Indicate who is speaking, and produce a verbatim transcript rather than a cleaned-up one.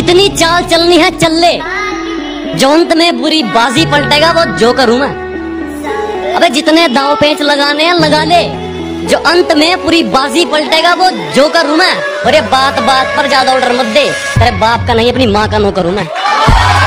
Speaker 1: जितनी चाल चलनी है चल ले, जो अंत में बुरी बाजी पलटेगा वो जो करूं मैं। अबे जितने दांव पेंच लगाने हैं लगा ले, जो अंत में पूरी बाजी पलटेगा वो जो करूं मैं। और ये बात बात पर ज्यादा ऑर्डर मत दे, तेरे बाप का नहीं अपनी माँ का नो करूं मैं।